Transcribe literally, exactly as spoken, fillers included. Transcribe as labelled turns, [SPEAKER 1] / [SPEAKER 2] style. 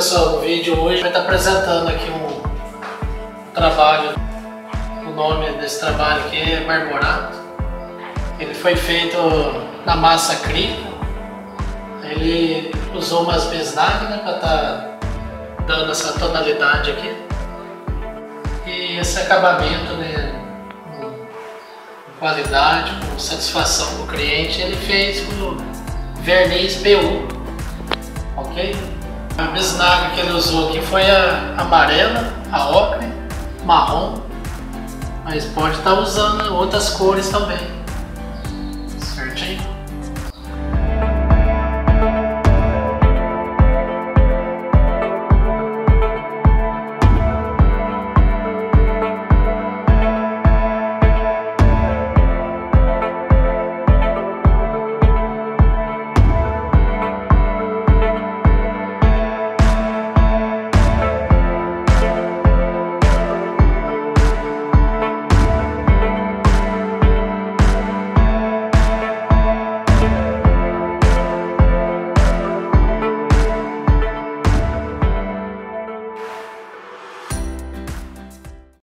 [SPEAKER 1] pessoal, no vídeo hoje vai estar apresentando aqui um trabalho. O nome desse trabalho aqui é marmorato. Ele foi feito na massa acrílica. Ele usou umas bisnagas, né, para estar dando essa tonalidade aqui. E esse acabamento, né, com qualidade, com satisfação do cliente, ele fez com verniz P U, ok? A bisnaga que ele usou aqui foi a amarela, a ocre, marrom, mas pode estar usando outras cores também.